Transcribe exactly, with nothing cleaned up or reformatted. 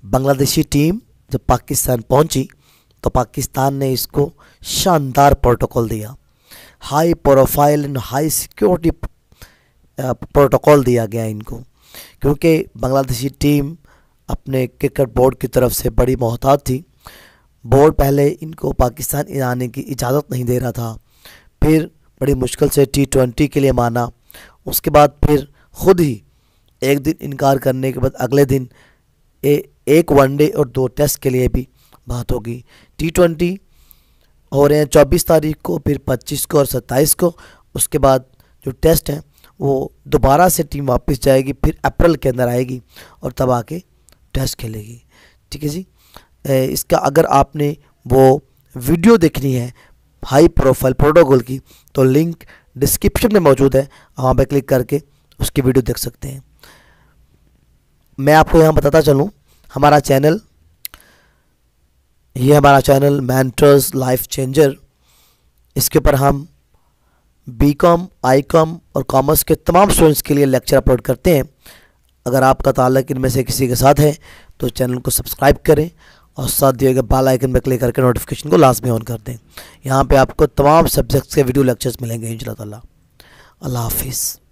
Bangladeshi team जब पाकिस्तान पहुंची तो पाकिस्तान ने इसको शानदार प्रोटोकॉल दिया, high profile and high security protocol दिया गया इनको, क्योंकि बांग्लादेशी टीम अपने क्रिकेट बोर्ड की तरफ से बड़ी मोहतात थी। बोर्ड पहले इनको पाकिस्तान आने की इजाज़त नहीं दे रहा था, फिर बड़ी मुश्किल से टी ट्वेंटी के लिए माना, उसके बाद फिर ख़ुद ही एक दिन इनकार करने के बाद अगले दिन ए, एक वनडे और दो टेस्ट के लिए भी बात होगी। टी ट्वेंटी हो रहे हैं चौबीस तारीख को, फिर पच्चीस को और सत्ताईस को। उसके बाद जो टेस्ट हैं वो दोबारा से टीम वापस जाएगी, फिर अप्रैल के अंदर आएगी और तब आके टेस्ट खेलेगी। ठीक है जी। इसका अगर आपने वो वीडियो देखनी है हाई प्रोफाइल प्रोटोकॉल की तो लिंक डिस्क्रिप्शन में मौजूद है, वहाँ पे क्लिक करके उसकी वीडियो देख सकते हैं। मैं आपको यहाँ बताता चलूँ, हमारा चैनल ये हमारा चैनल मेंटर्स लाइफ चेंजर, इसके ऊपर हम बी कॉम, आई कॉम और कॉमर्स के तमाम स्टूडेंट्स के लिए लेक्चर अपलोड करते हैं। अगर आपका ताल्लुक इनमें से किसी के साथ है तो चैनल को सब्सक्राइब करें और साथ दिए गए बेल आइकन पर क्लिक करके नोटिफिकेशन को लाजमी ऑन कर दें। यहाँ पे आपको तमाम सब्जेक्ट्स के वीडियो लेक्चर्स मिलेंगे इंशाअल्लाह ताला। अल्लाह हाफिज़।